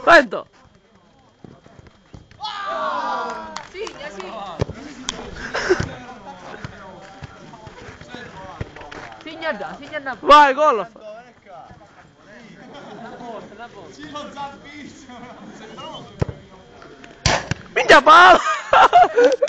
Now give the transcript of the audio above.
Lento! Signa, signa! Signa già, signa una... Vai, gol! Minchia palla!